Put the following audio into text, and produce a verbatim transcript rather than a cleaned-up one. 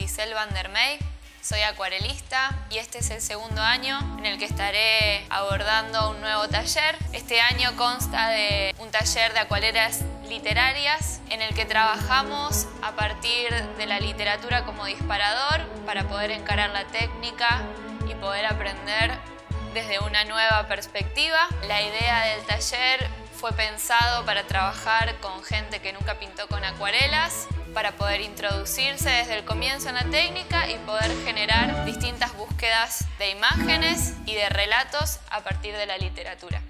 Giselle Van der Meij, soy acuarelista y este es el segundo año en el que estaré abordando un nuevo taller. Este año consta de un taller de acuarelas literarias en el que trabajamos a partir de la literatura como disparador para poder encarar la técnica y poder aprender desde una nueva perspectiva. La idea del taller fue pensado para trabajar con gente que nunca pintó con acuarelas, para poder introducirse desde el comienzo en la técnica y poder generar distintas búsquedas de imágenes y de relatos a partir de la literatura.